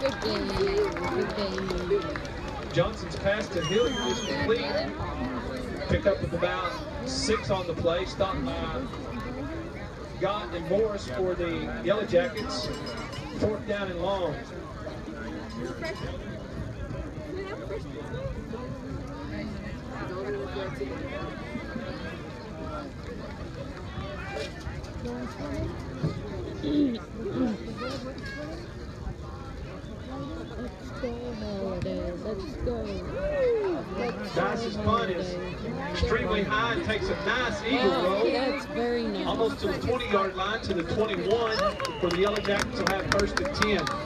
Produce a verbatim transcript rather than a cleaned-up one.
Good game. Good game. Johnson's pass to Hilliard is complete. Picked up with about six on the play. Stopped by Gott and Morris for the Yellow Jackets. Fourth down and long. Let's go. Dyce's punt is extremely high and takes a nice eagle roll. That's very nice. Almost to the twenty yard line, to the twenty-one, for the Yellow Jackets will have first and ten.